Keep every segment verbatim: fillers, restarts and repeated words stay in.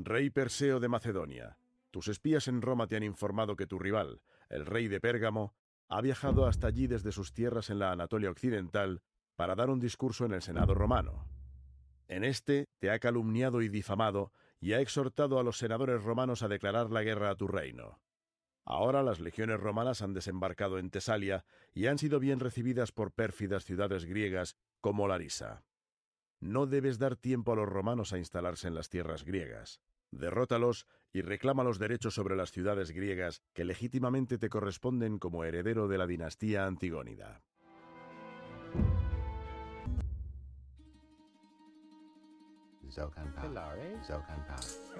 Rey Perseo de Macedonia, tus espías en Roma te han informado que tu rival, el rey de Pérgamo, ha viajado hasta allí desde sus tierras en la Anatolia Occidental para dar un discurso en el Senado romano. En este te ha calumniado y difamado y ha exhortado a los senadores romanos a declarar la guerra a tu reino. Ahora las legiones romanas han desembarcado en Tesalia y han sido bien recibidas por pérfidas ciudades griegas como Larisa. No debes dar tiempo a los romanos a instalarse en las tierras griegas. Derrótalos y reclama los derechos sobre las ciudades griegas que legítimamente te corresponden como heredero de la dinastía Antigónida. Zokanpa. Zokanpa.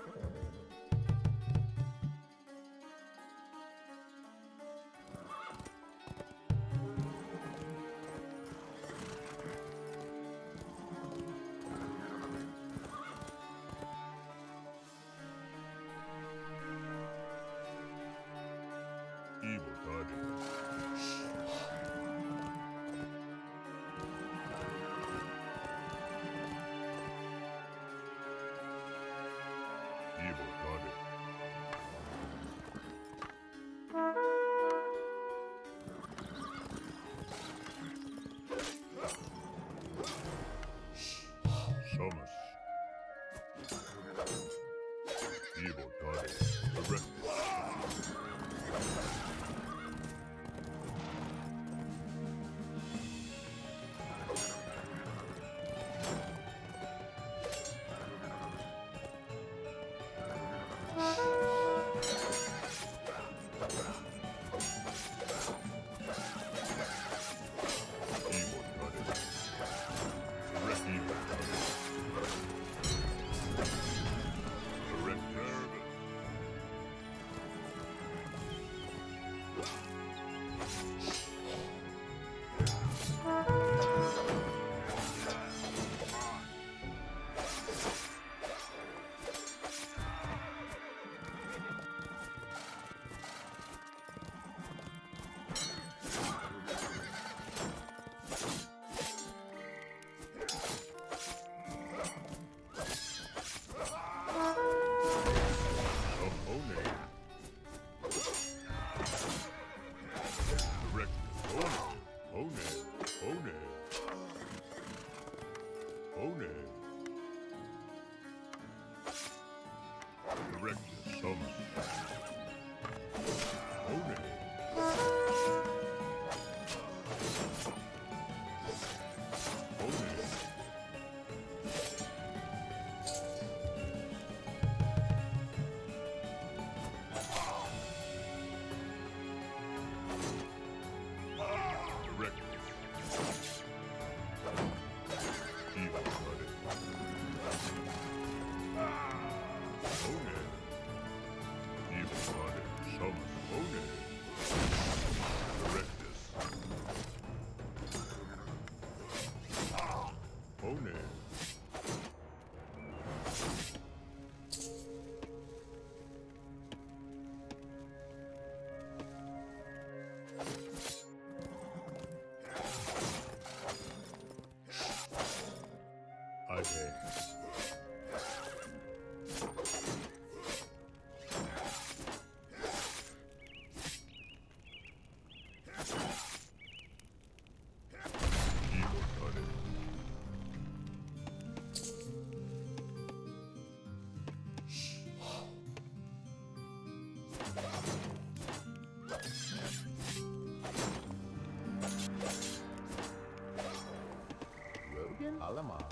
Alamos.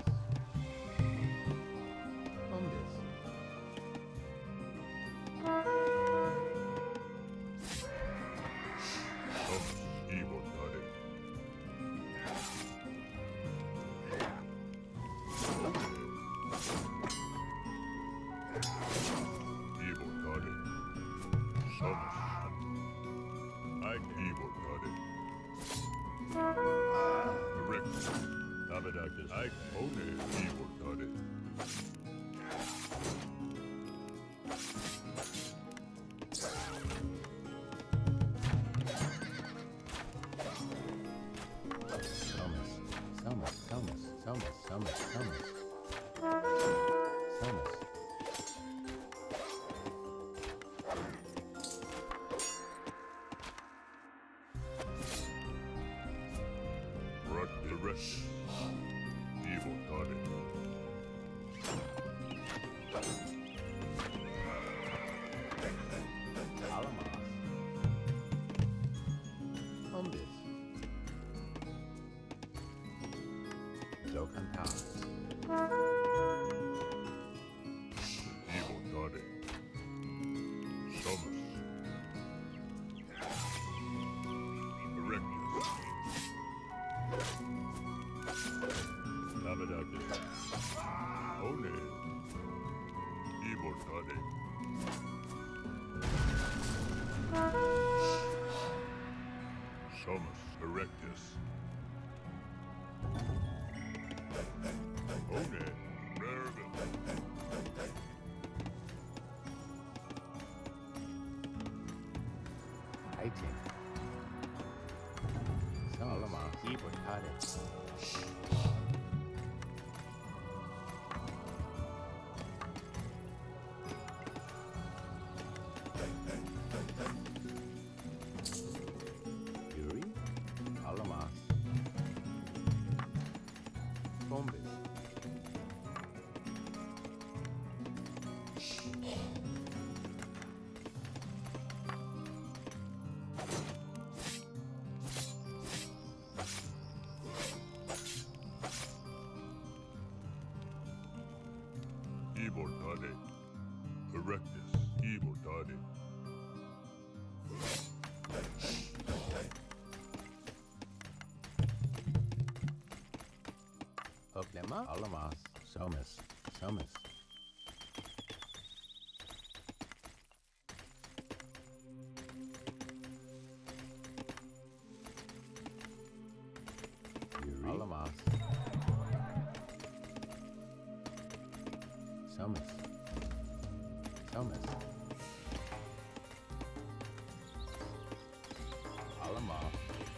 Fungus. I own it, evil got it. Selmas, Selmas, Selmas, Selmas, Selmas, Selmas. Evil Toddy. Alamos. Umbis. Zokantar. Evil Toddy. Somus. Erectus. Tabadactus. One. Evil Toddy. Somus Erectus. One. Rareville. Eighteen. Alamos. Ibortades. Yuri. Alamos. Bombis. Evil Toddy. Erectus. Evil Toddy. Oklema. Alamos. Somus. Somus. Yuri. Alamos. Somus. Somus. Alamos.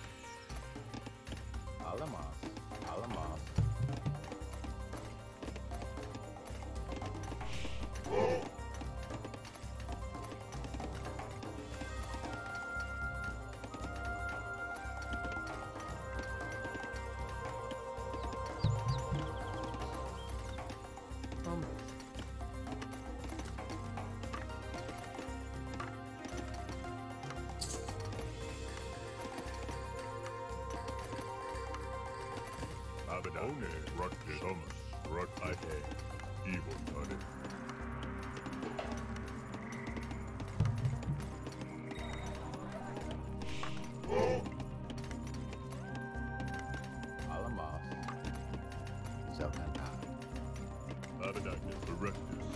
Alamos. Alamos. Umbis. Abadone. Rutgers. Somus. Rutgers. Evil Toddy. Alamos. Zokantar. Abadactus. Erectus.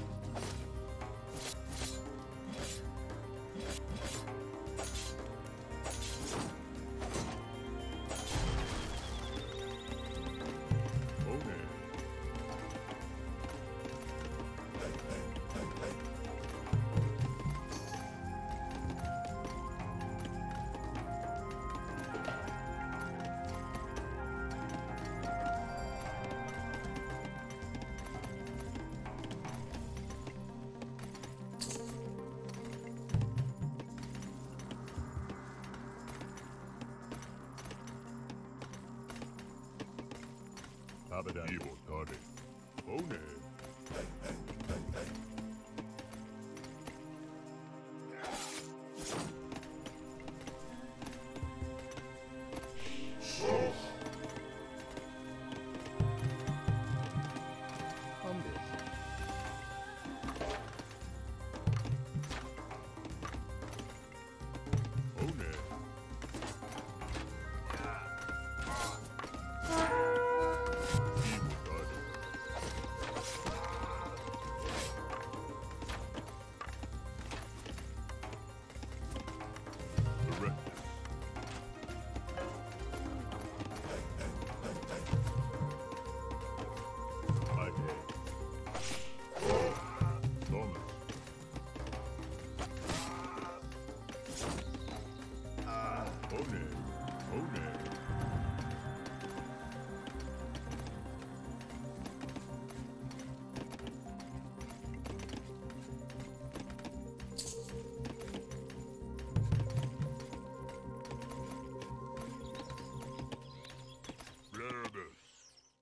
One. Abadactus. Evil Toddy. One. Umbis. One. Evil Toddy.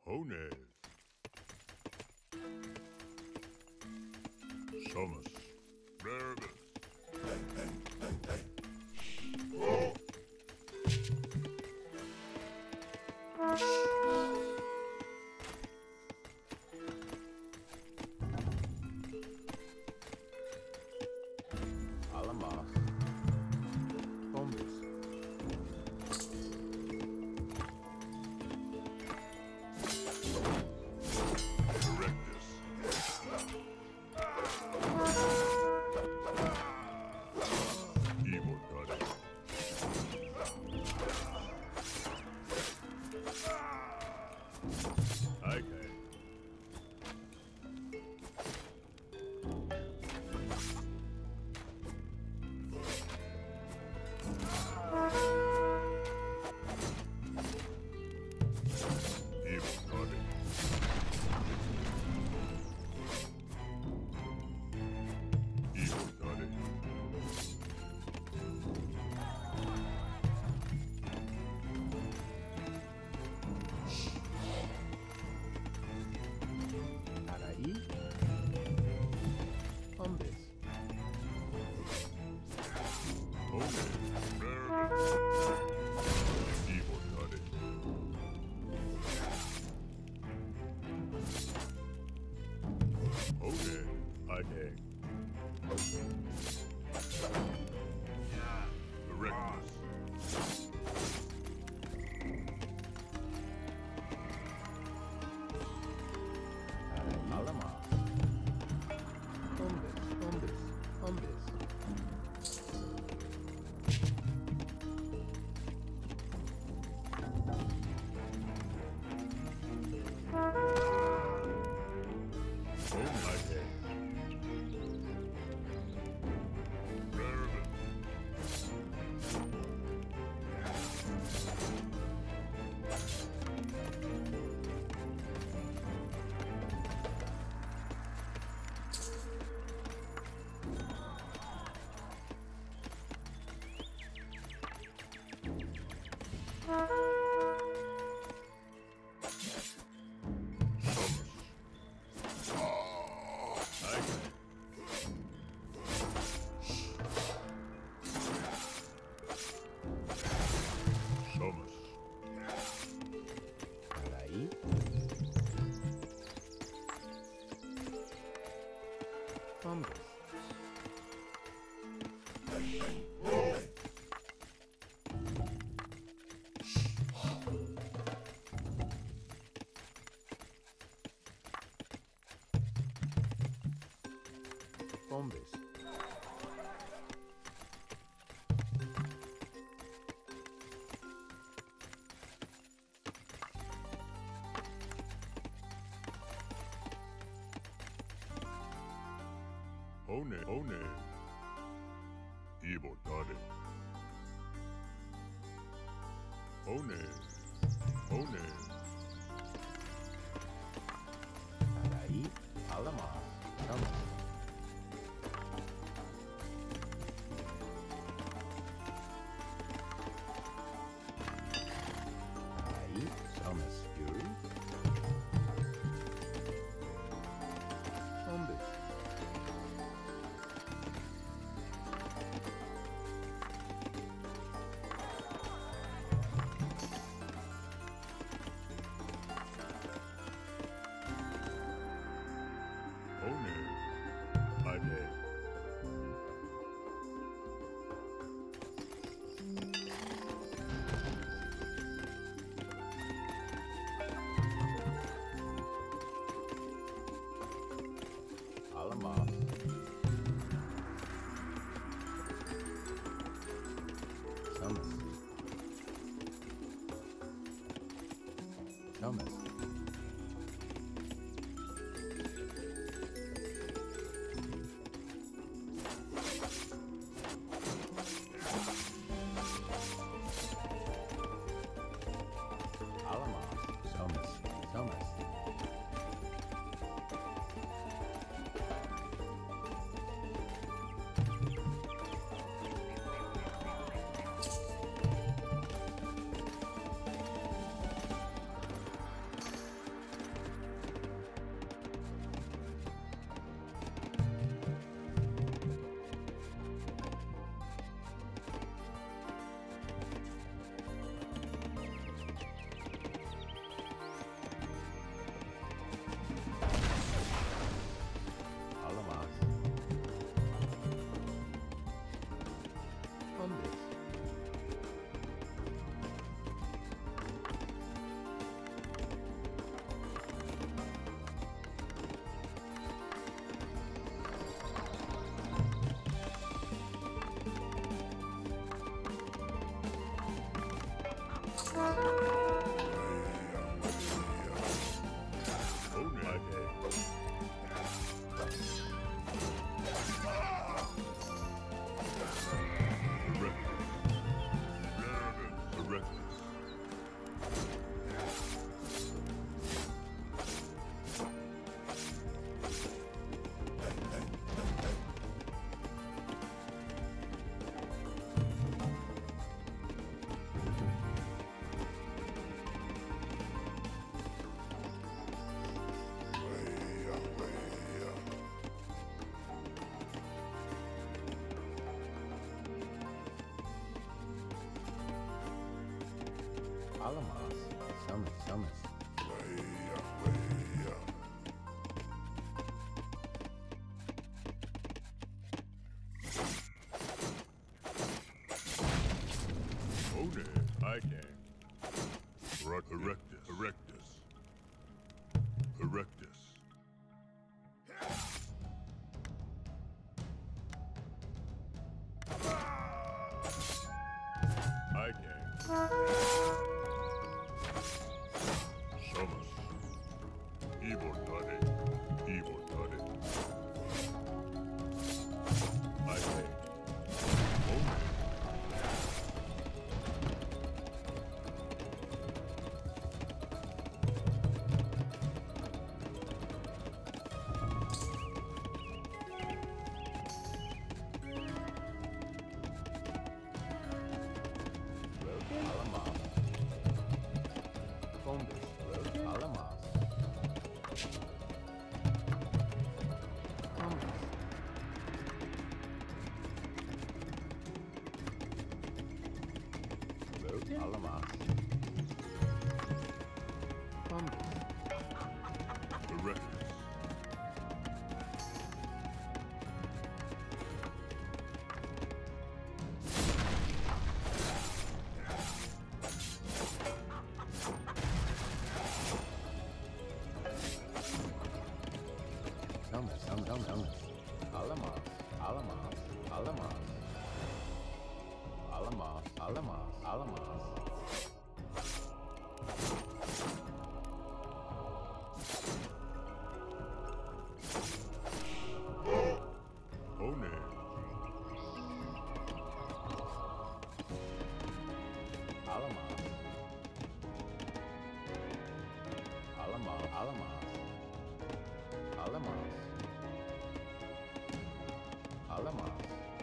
Hones. Summers. Nervous. Alamos. Hombres. Directus. Evil Goddess. Okay. Evil Goddess. Evil Goddess. Araí. Hombres. Hones. Nervous. Evil Goddess. Hones. Okay. Directus. Alamos. Hombres. Hombres. Hombres. Okay. Nervous. Summers. Araí. Hombres. Hombres. One, one. Evil Goddess. One, one. Araí. Alamos. Hombres. Araí. Somos Fury. Hombres. Summers. One, I can. Erect- Erectus. Erectus. Erectus. I can. Summers. Immortale. Immortale. I can. One. Alamas. Bombus. Alamas. Bombus. Alamas. Bombus. Erectus. Summers. Summers. Summers. Alamas. Alamas. Alamas. Alamas. Alamas. Alamas. One. Alamas. Alamas. Alamas. Alamas. Alamas.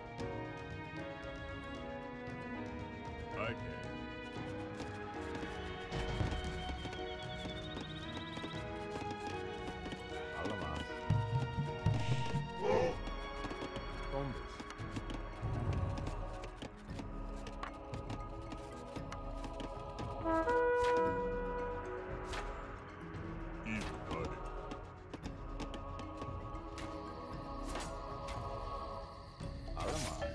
I can. Alamas. Bombus. Immortale. Alamas.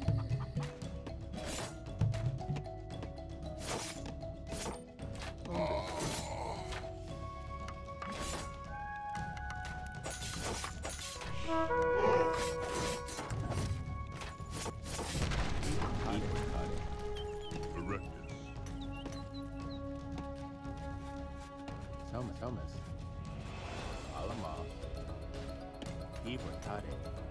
Erectus. Thomas, Thomas. Alamas. Ibertade.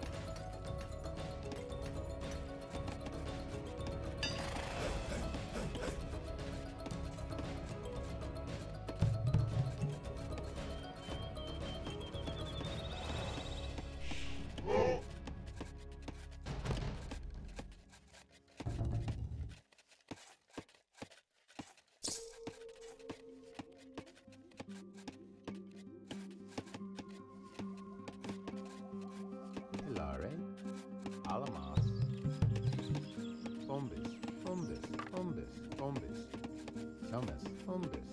Hilare. Alamas. Bombus. Bombus. Bombus. Bombus. Thomas. Bombus.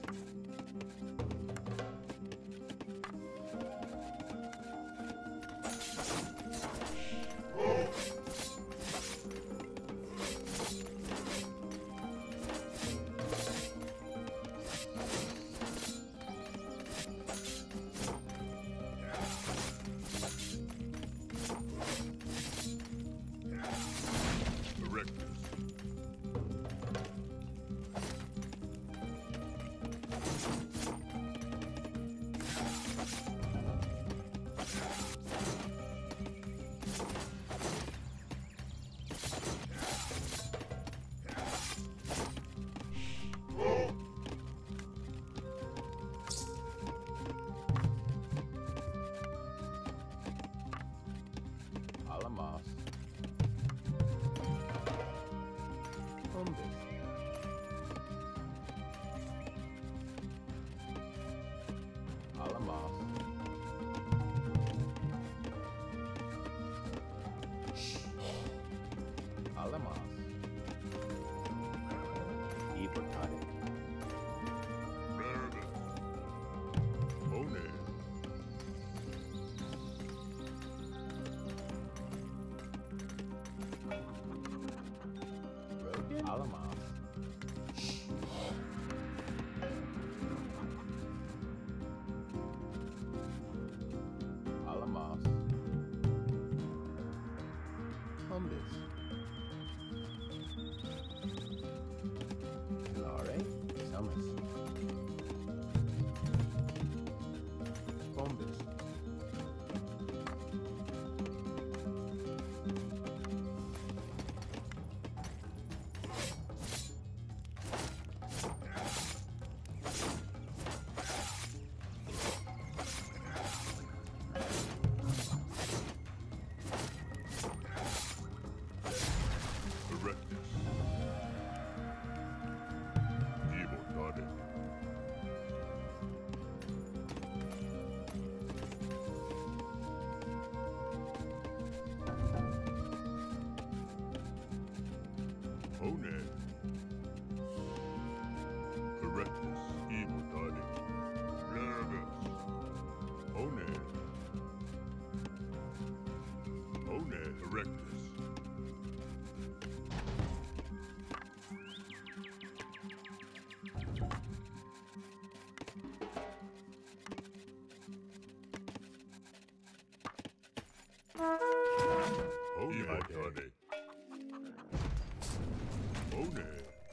Erectus. Alamas. Bombus. Alamas. Tade. One.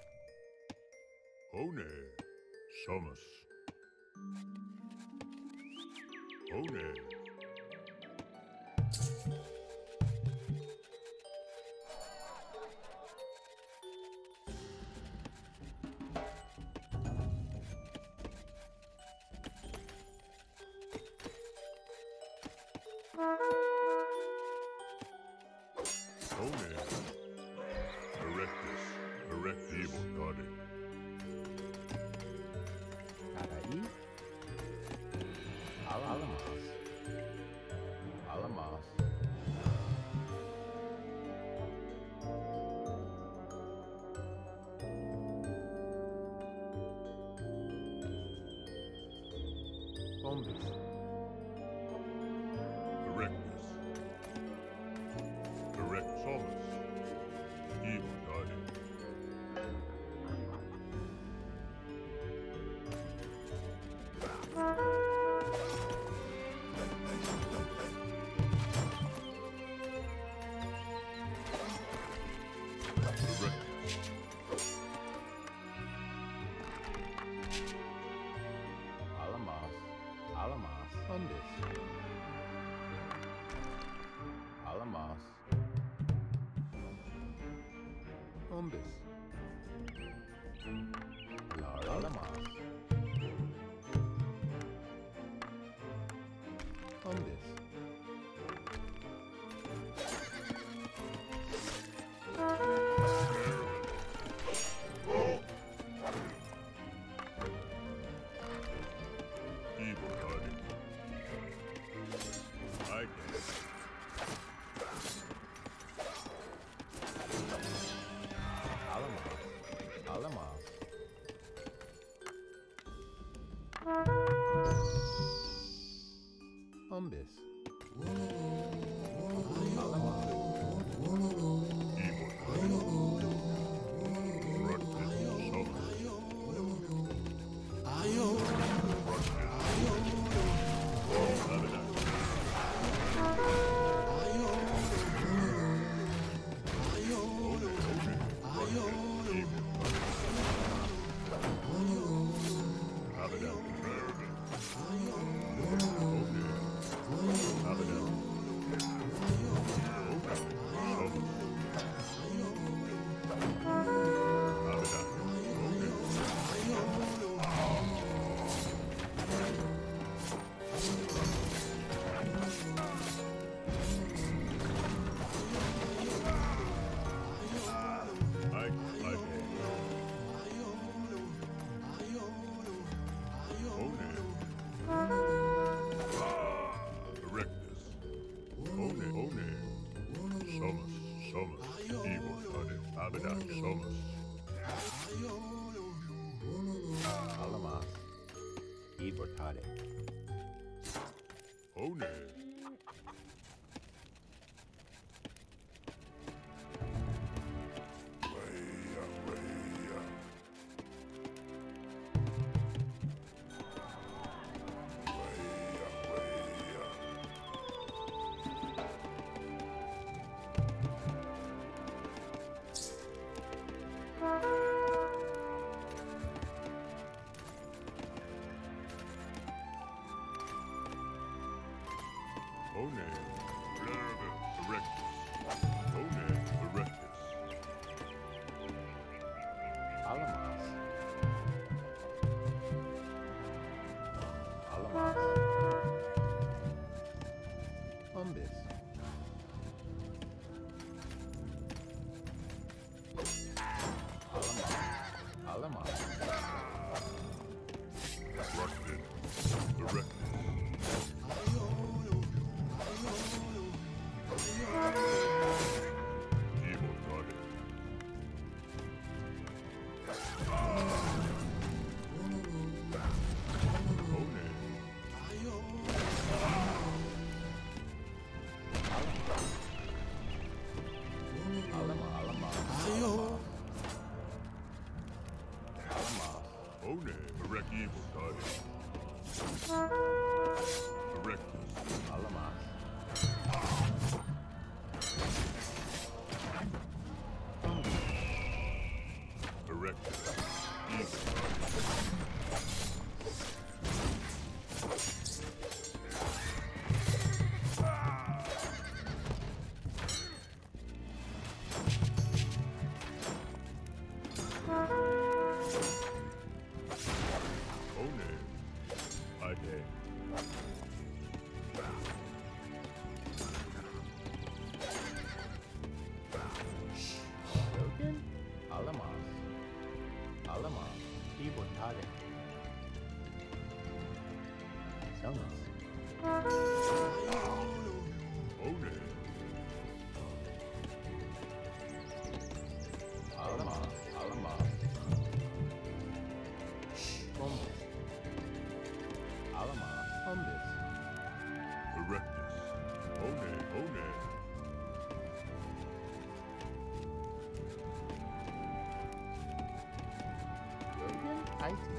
One. Somus. One. One. Erectus. Erect evil Tade. Carai. Al Alamas. Alamas. Bombis. Erectus. Erect Somus. Evil Tade. Alamas. Alamas. Bombis. Alamas. Bombis. Alamas. Bombis. Evil Tade. I can. Alamas. Alamas. Bombis. Alamas. Evil Tade. Erectus Somus. Abadan Somus. Alamas. Ibortade. One. One. Erectus. One. Erectus. Alamas. Alamas. Bombis. Alamas. Alamas. Rusted. Erectus. Evil Tade. One. Alama, Alama. Alamas. One. Erect evil Tade. Erectus. Alamas. Logan, Alamos, Alamos, Ibotade. Summons. One. Alamos, Alamos. Bombus. Alamos, Bombus. Erectus. One. One. Logan, Icy.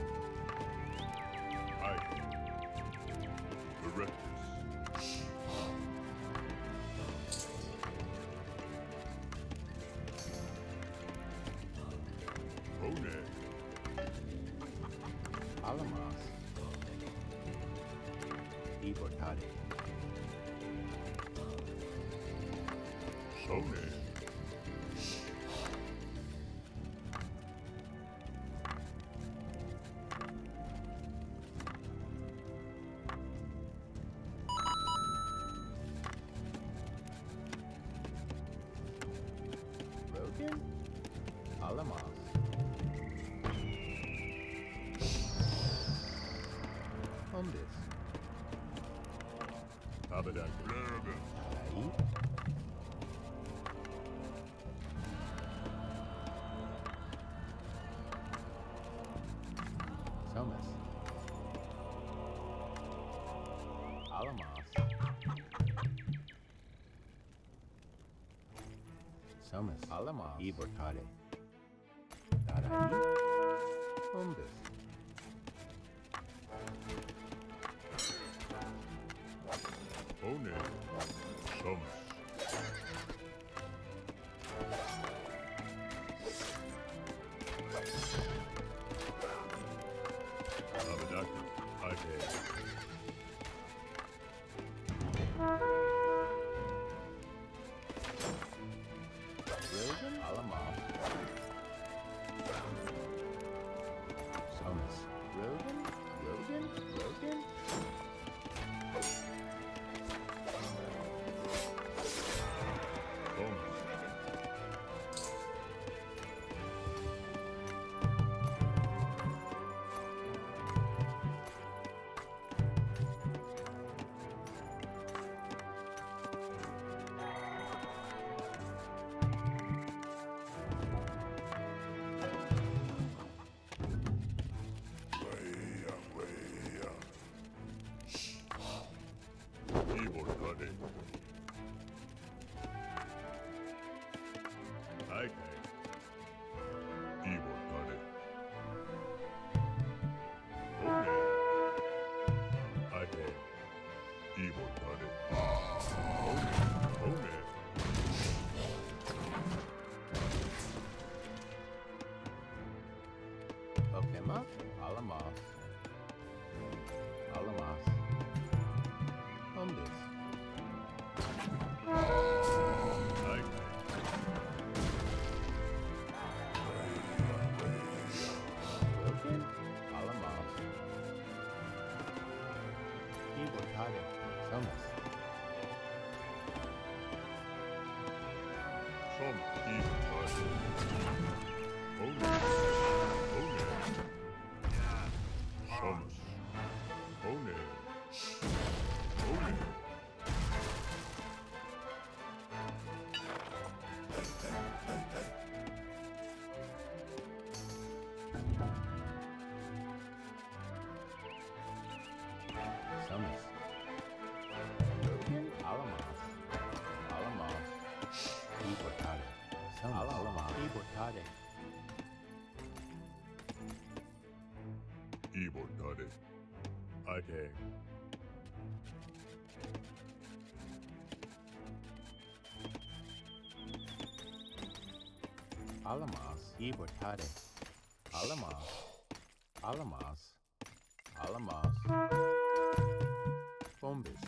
I. Erectus. One. Alamos. Ibotade. One. Logan, Alamos. Bombus. Abadak. Lerga. Aí. Summons. Alamos. Summons. Alamos. Ibotade. Daraí. Bombus. One. Sums. Abadak. I pay. Logan, Alamos. Summons. Logan, Logan, Logan. Sums. Ibotade. I pay. Ibotade. One. I pay. Ibotade. One. One. Okema, Alamos. Alamos. Bombus. I pay. Logan, Alamos. Ibotade. Summons. Some Ibotade. One. One. Sums. One. One. Summons. Logan, Alamos. Alamos. Ibotade. Summons. Alamos. Ibotade. Ibotade. I pay. Alamos. Ibotade. Alamos. Alamos. Alamos. Bombus.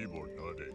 Ibortade.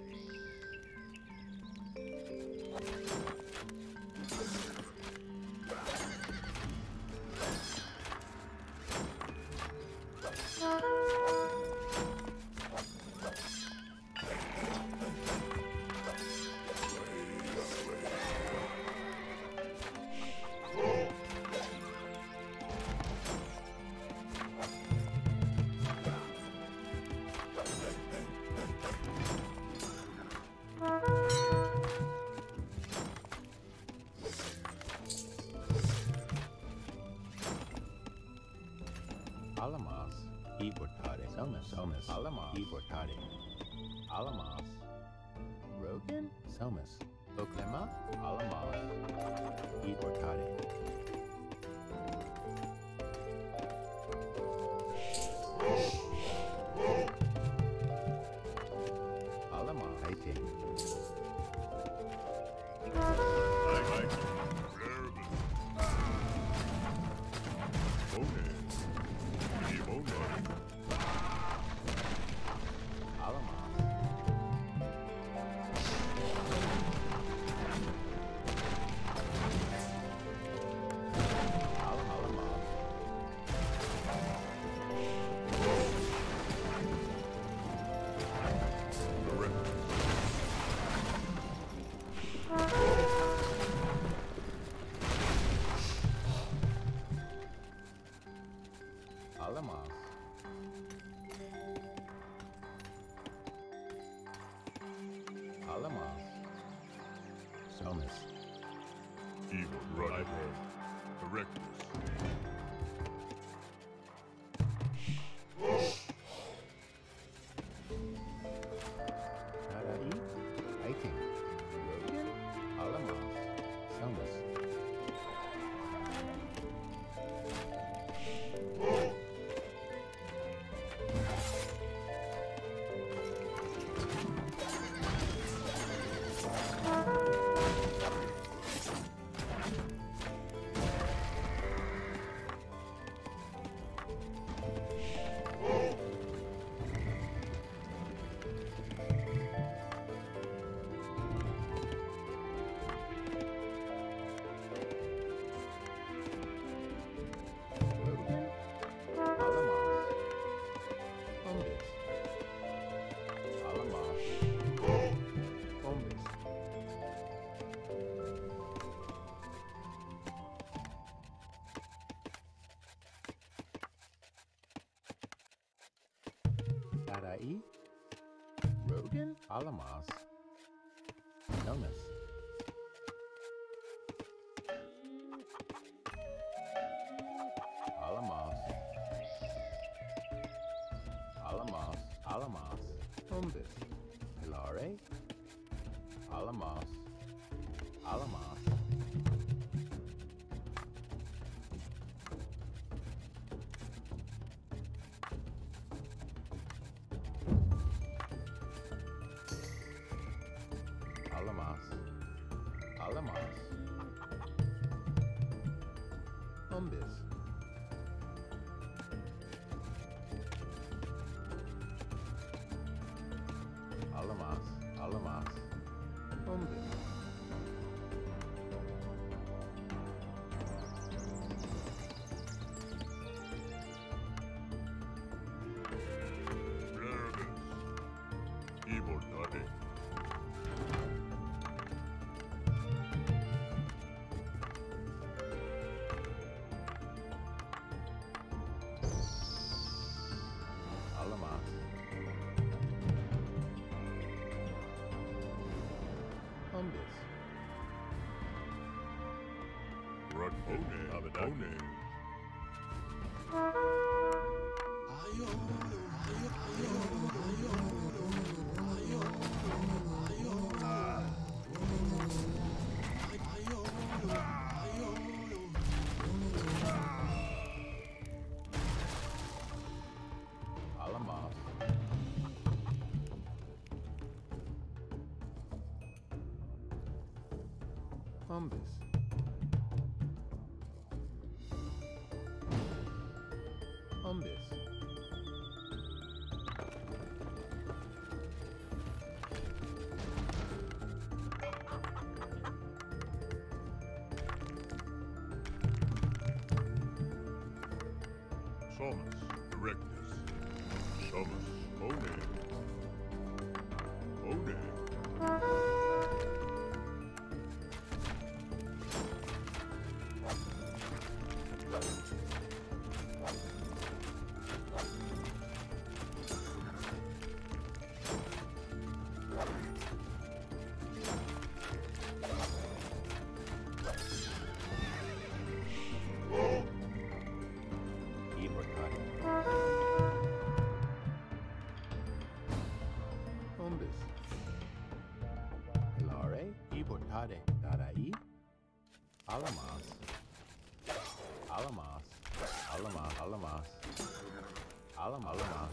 Alamas, Ibortade, Somas, Somas, Alamas, Ibortade, Alamas, Rogan, Somas, Oklema, Alamas, Ibortade. Alamas, Hating, Alamas, Alamas, Alamas, Alamas, Somas, Ibortade. Correctus. Tarai, Hating, Rogan, Alamas, Somas, Rogan, Alamas, Umbis, Alamas, Umbis, Tarai, Rogan, Alamas, Somas, Alamas, Alamas, Alamas, Umbis, Hilare, Alamas, Alamas, Alamas, Alamas, Umbis, Alamas, Alamas, Umbis, Blervis. Ibortade. Alamas, Umbis, Rakone. Abadone. Alamas, Umbis, Umbis, Hombis. Hilare. Ibortade. Dadai. Alamas. Alamas. Alamas. Alamas. Alam. Alamas.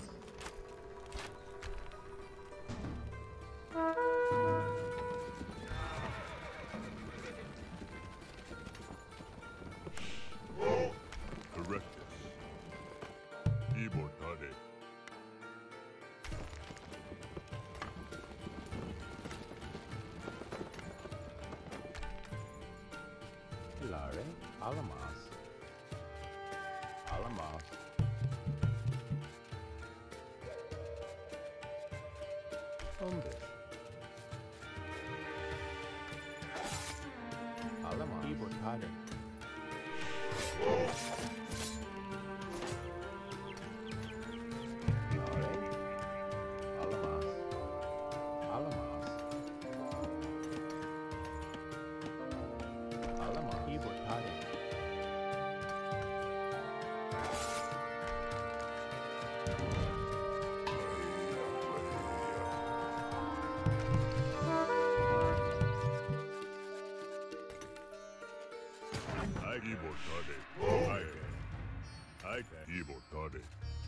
Erectus. Ibortade. Hilare. Alamas. Alamas. Hombis. Alamas. Ibortade. Hilare. Alamas. Alamas. Alamas. Ibortade. I Ibortade. I can. I can. Ibortade.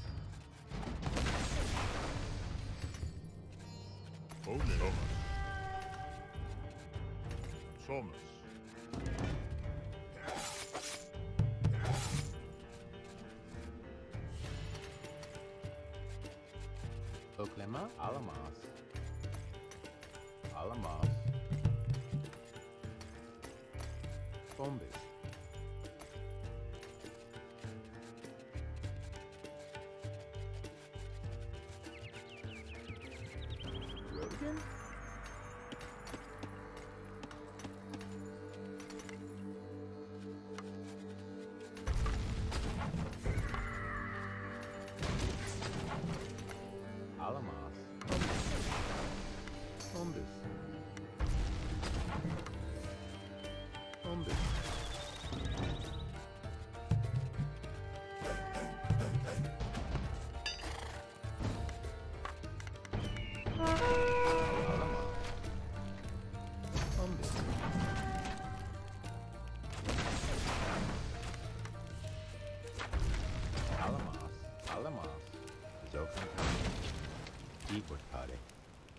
One. Thomas. Thomas. Oklema. Alamas. Alamas. Hombis. Rodigan? Alamas. Hombis. Hombis. Alamas. Hombis. Alamas. Alamas. Zokan. Ibortade.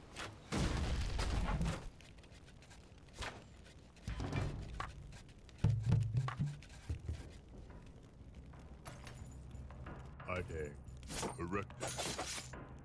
I can. Erectus.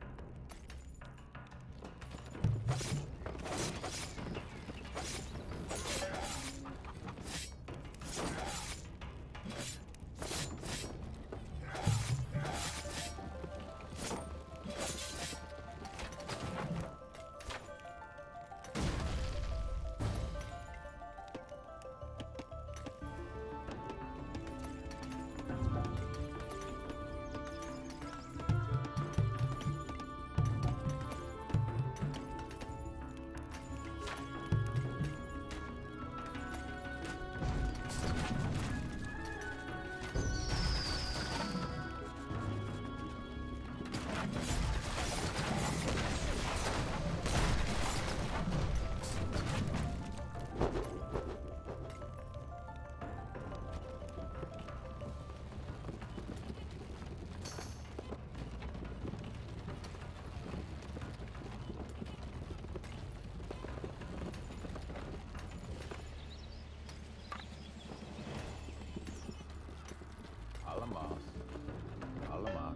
Alamas. Alamas.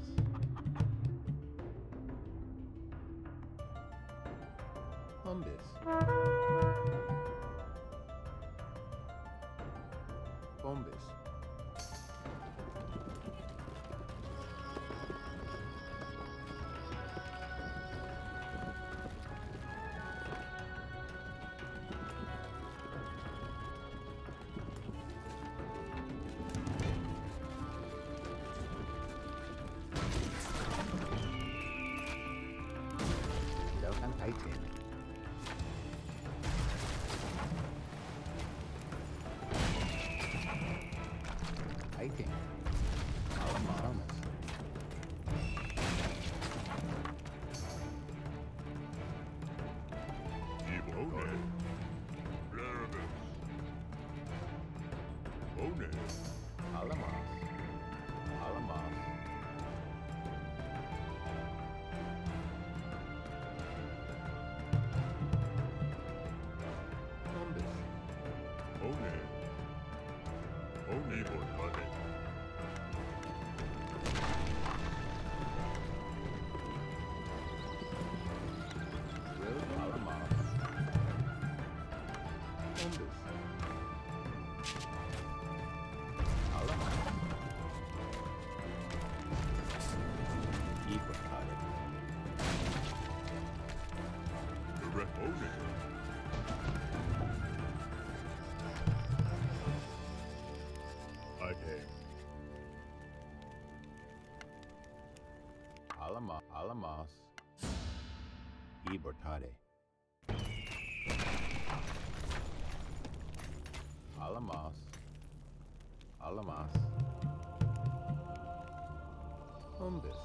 Hombis. Hombis. Dokan Titan. Titan. Alamas. Ibertare. Blaribus. One. Alamas. Alamas. Bombus. One. One. Ibertare. Rogan. Alamas. Bombus. Alamas. Ibertare. Direct. One. I came. Alama. Alamas. Ibertare. Alamas. Alamas. Bombus.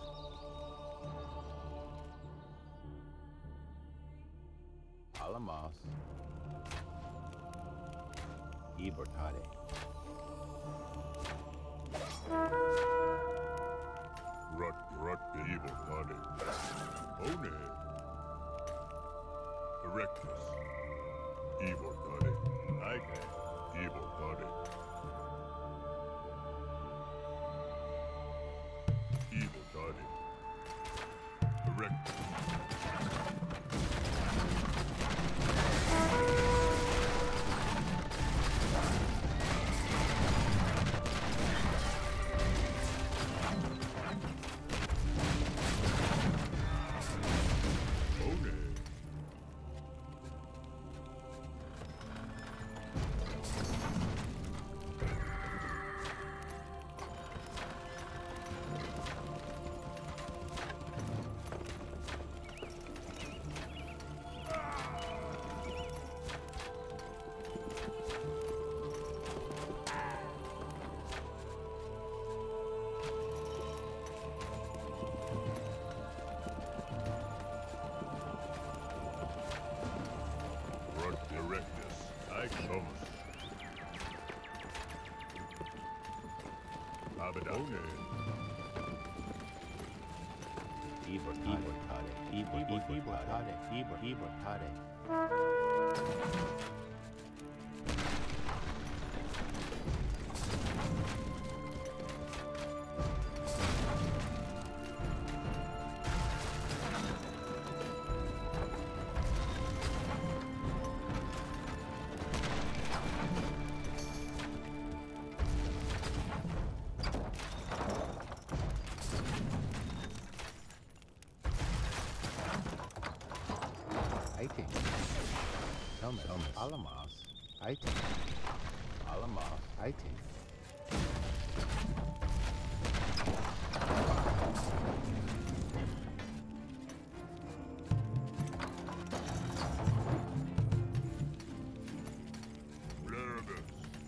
Alamas. Ibertare. Rut, rut, evil body. One. Erectus. Evil body. Ike. Evil body. Evil body. Erectus. One. Rut erectus. Ike Somus. Abadone. Ibertare. Ibertare. Ibertare. Ibertare. Iting. Thomas. Thomas. Alamas. Iting. Alamas. Iting. Blaribus.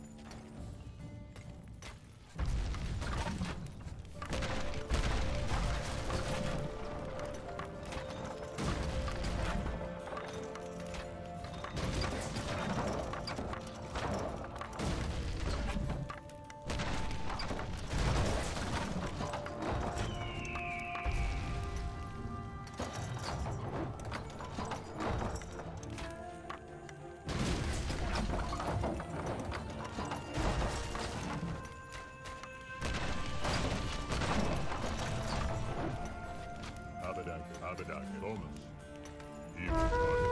Abadak. Abadak. Thomas. Evil body.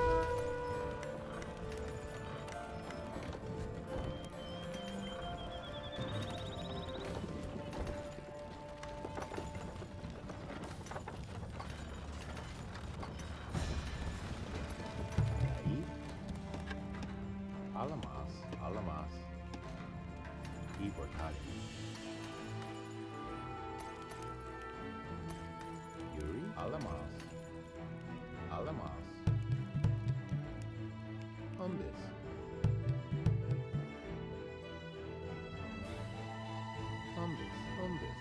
Naive. Alamas. Alamas. Ibertare. Yuri. Alamas. Alamas. Bombus. Bombus. Bombus.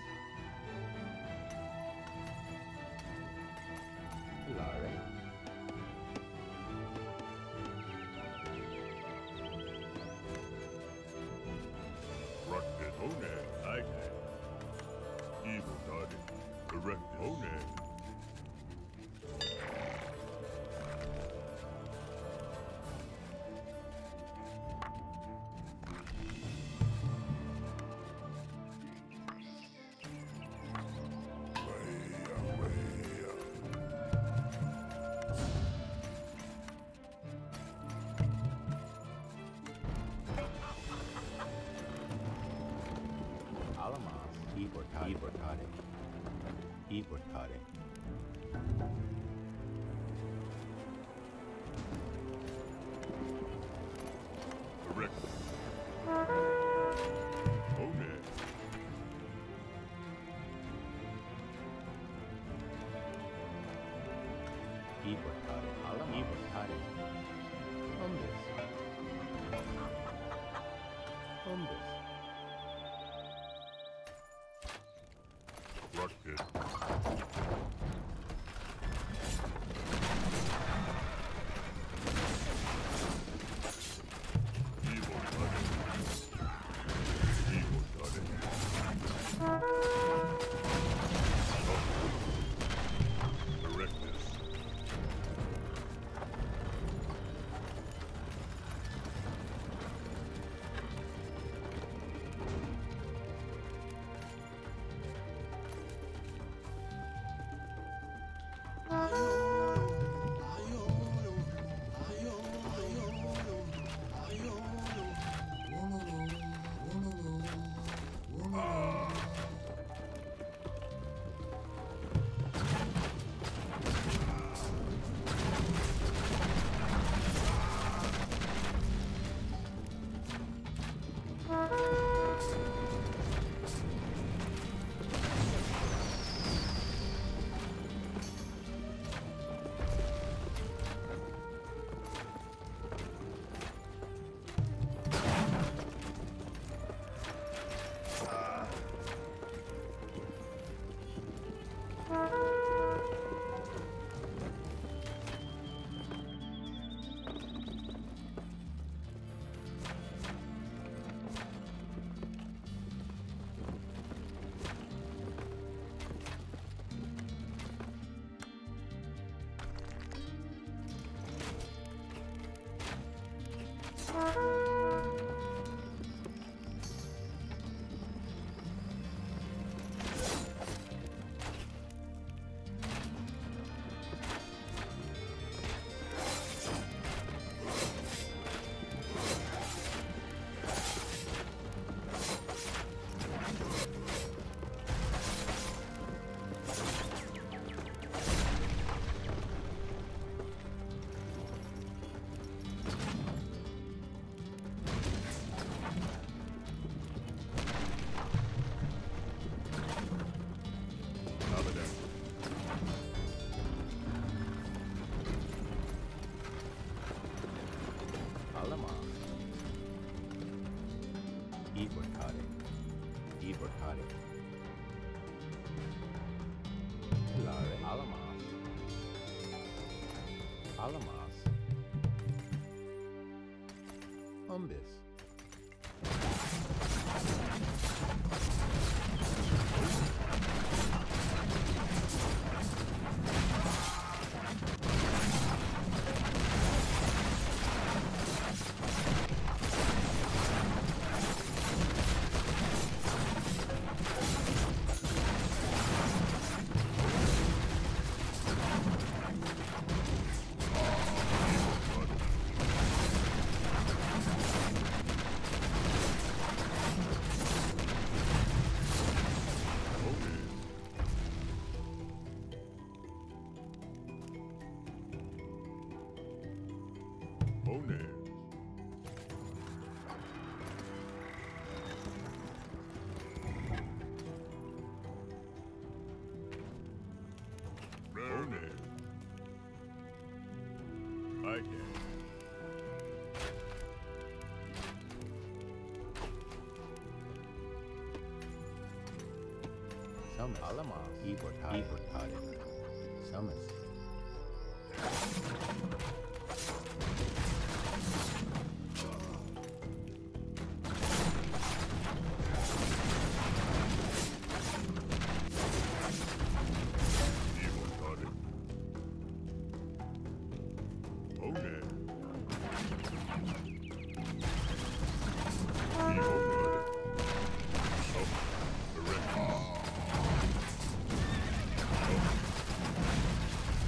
Lare. I portare. I portare. Erect. One. I portare. I portare. Hombres. Hombres. Rocket. Evil Cutting. Evil Cutting. Directness. I portare. I portare. Lare. Alamas. Alamas. Hombres. I can. Summers. Alamas. I portare. I portare. Summers. Evil Cutting. One. Evil Cutting. Up. Direct.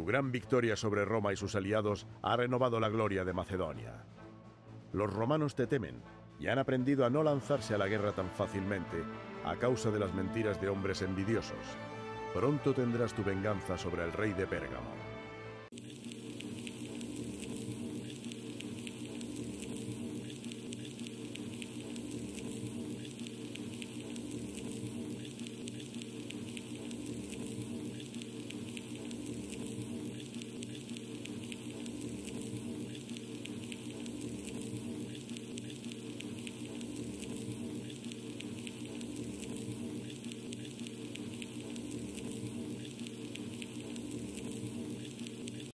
gran victoria sobre Roma y sus aliados ha renovado la gloria de Macedonia. Los romanos te temen y han aprendido a no lanzarse a la guerra tan fácilmente a causa de las mentiras de hombres envidiosos. Pronto tendrás tu venganza sobre el rey de Pérgamo.